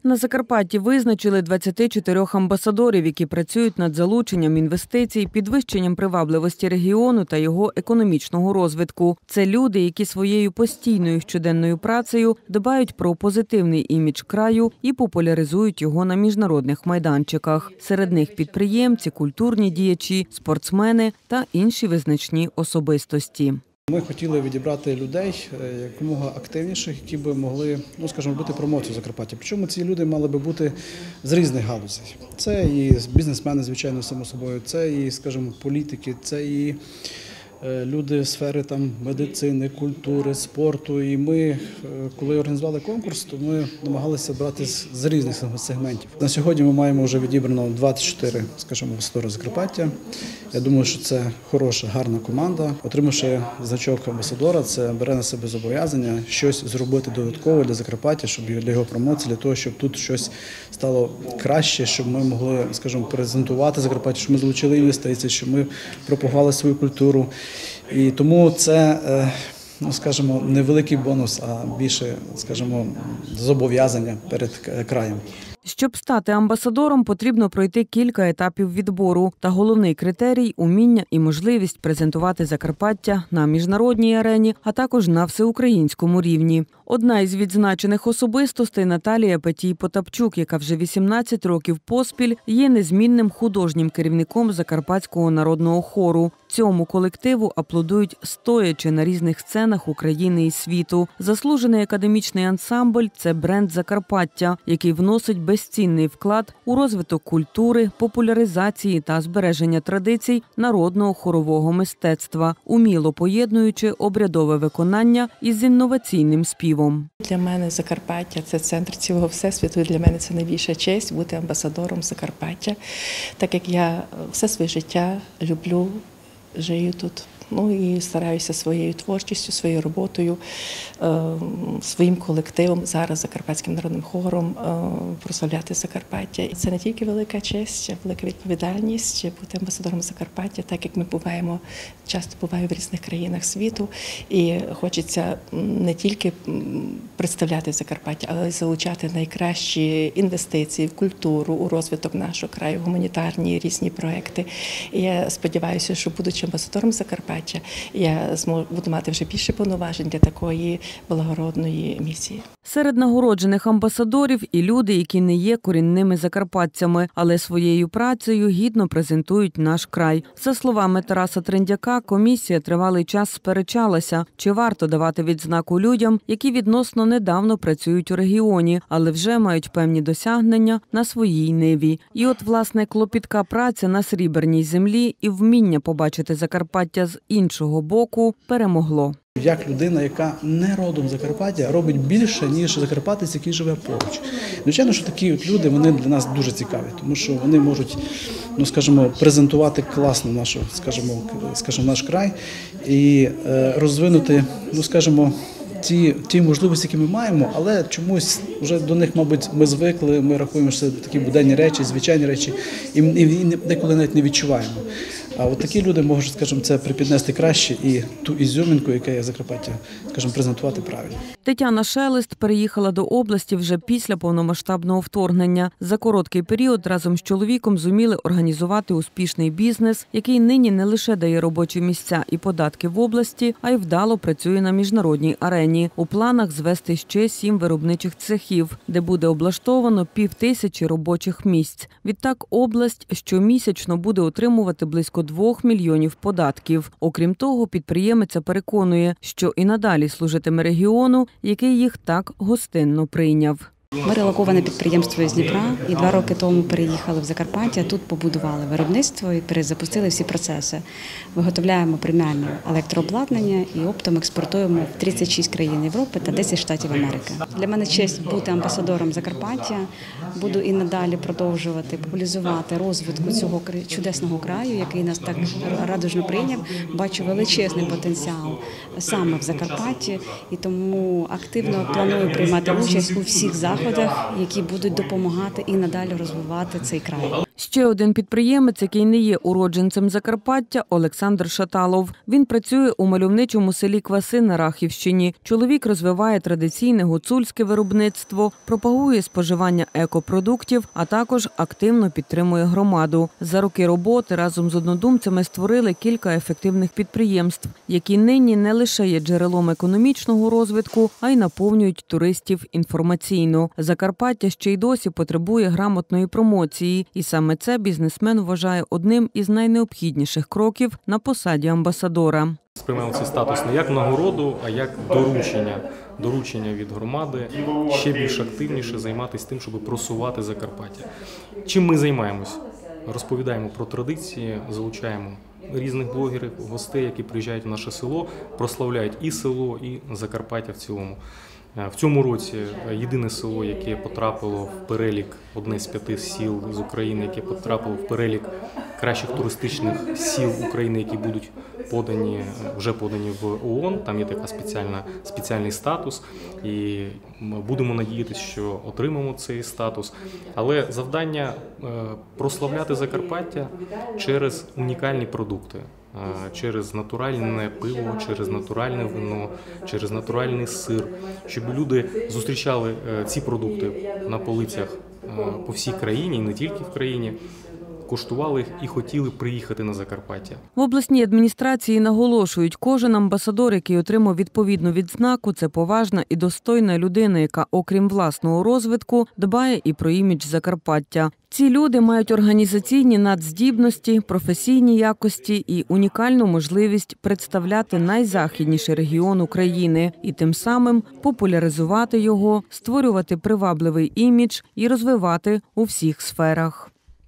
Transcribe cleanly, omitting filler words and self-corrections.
На Закарпатті визначили 24 амбасадорів, які працюють над залученням інвестицій, підвищенням привабливості регіону та його економічного розвитку. Це люди, які своєю постійною щоденною працею дбають про позитивний імідж краю і популяризують його на міжнародних майданчиках. Серед них підприємці, культурні діячі, спортсмени та інші визначні особистості. Ми хотіли відібрати людей якомога активніших, які б могли, робити промоцію Закарпаття. Причому ці люди мали би бути з різних галузей. Це і бізнесмени, звичайно, само собою, це і, політики, це і люди з сфери медицини, культури, спорту. І ми, коли організували конкурс, то ми намагалися брати з різних сегментів. На сьогодні ми маємо вже відібрано 24, амбасадори Закарпаття. Я думаю, що це хороша, гарна команда. Отримавши значок амбасадора, це бере на себе зобов'язання щось зробити додатково для Закарпаття, для його промоції, для того, щоб тут щось стало краще, щоб ми могли, презентувати Закарпаття, щоб ми залучили інвестиції, щоб ми пропагували свою культуру. І тому це, невеликий бонус, а більше, зобов'язання перед краєм. Щоб стати амбасадором, потрібно пройти кілька етапів відбору. Та головний критерій – уміння і можливість презентувати Закарпаття на міжнародній арені, а також на всеукраїнському рівні. Одна із відзначених особистостей – Наталія Петій-Потапчук, яка вже 18 років поспіль є незмінним художнім керівником Закарпатського народного хору. Цьому колективу аплодують стоячи на різних сценах України і світу. Заслужений академічний ансамбль – це бренд Закарпаття, який вносить безцінний вклад у розвиток культури, популяризації та збереження традицій народного хорового мистецтва, уміло поєднуючи обрядове виконання із інноваційним співом. Для мене Закарпаття – це центр цілого всесвіту, і для мене це найбільша честь бути амбасадором Закарпаття, так як я все своє життя люблю, живу тут. І стараюся своєю творчістю, своєю роботою, своїм колективом, зараз Закарпатським народним хором, прославляти Закарпаття. І це не тільки велика честь, а велика відповідальність бути амбасадором Закарпаття, так як ми часто буваємо в різних країнах світу. І хочеться не тільки представляти Закарпаття, але й залучати найкращі інвестиції в культуру, у розвиток нашого краю, гуманітарні різні проекти. І я сподіваюся, що будучи амбасадором Закарпаття, я буду мати вже більше повноважень для такої благородної місії. Серед нагороджених амбасадорів і люди, які не є корінними закарпатцями, але своєю працею гідно презентують наш край. За словами Тараса Триндяка, комісія тривалий час сперечалася, чи варто давати відзнаку людям, які відносно недавно працюють у регіоні, але вже мають певні досягнення на своїй ниві. І от, власне, клопітка праця на сріберній землі і вміння побачити Закарпаття з іншого боку перемогло. Як людина, яка не родом з Закарпаття, робить більше, ніж закарпатець, який живе поруч. Звичайно, що такі люди, вони для нас дуже цікаві, тому що вони можуть, презентувати класно наш край і розвинути, ті можливості, які ми маємо, але чомусь вже до них, мабуть, ми звикли, ми рахуємо, що це такі буденні речі, звичайні речі, і деколи навіть не відчуваємо. А от такі люди можуть, це припіднести краще і ту ізюминку, яка є Закарпаття, презентувати правильно. Тетяна Шелест переїхала до області вже після повномасштабного вторгнення. За короткий період разом з чоловіком зуміли організувати успішний бізнес, який нині не лише дає робочі місця і податки в області, а й вдало працює на міжнародній арені. У планах звести ще 7 виробничих цехів, де буде облаштовано 5000 робочих місць. Відтак область щомісячно буде отримувати близько 2 мільйонів податків. Окрім того, підприємиця переконує, що і надалі служитиме регіону, який їх так гостинно прийняв. Ми релоковане підприємство із Дніпра і 2 роки тому переїхали в Закарпаття, тут побудували виробництво і перезапустили всі процеси. Виготовляємо преміальне електрообладнання і оптом експортуємо в 36 країн Європи та 10 штатів Америки. Для мене честь бути амбасадором Закарпаття. Буду і надалі продовжувати популяризувати розвитку цього чудесного краю, який нас так радужно прийняв. Бачу величезний потенціал саме в Закарпатті і тому активно планую приймати участь у всіх заходах, які будуть допомагати і надалі розвивати цей край. Ще один підприємець, який не є уродженцем Закарпаття – Олександр Шаталов. Він працює у мальовничому селі Кваси на Рахівщині. Чоловік розвиває традиційне гуцульське виробництво, пропагує споживання екопродуктів, а також активно підтримує громаду. За роки роботи разом з однодумцями створили кілька ефективних підприємств, які нині не лише є джерелом економічного розвитку, а й наповнюють туристів інформаційно. Закарпаття ще й досі потребує грамотної промоції, і саме це бізнесмен вважає одним із найнеобхідніших кроків на посаді амбасадора. Сприймаємо цей статус не як нагороду, а як доручення від громади ще більш активніше займатися тим, щоб просувати Закарпаття. Чим ми займаємось? Розповідаємо про традиції, залучаємо різних блогерів, гостей, які приїжджають в наше село, прославляють і село, і Закарпаття в цілому. В цьому році єдине село, яке потрапило в перелік, одне з 5 сіл з України, яке потрапило в перелік кращих туристичних сіл України, які будуть вже подані в ООН. Там є така спеціальний статус, і будемо надіятися, що отримаємо цей статус. Але завдання прославляти Закарпаття через унікальні продукти. Через натуральне пиво, через натуральне вино, через натуральний сир, щоб люди зустрічали ці продукти на полицях по всій країні, і не тільки в країні, коштували їх і хотіли приїхати на Закарпаття. В обласній адміністрації наголошують, кожен амбасадор, який отримав відповідну відзнаку, це поважна і достойна людина, яка, окрім власного розвитку, дбає і про імідж Закарпаття. Ці люди мають організаційні надздібності, професійні якості і унікальну можливість представляти найзахідніший регіон України і тим самим популяризувати його, створювати привабливий імідж і розвивати у всіх сферах.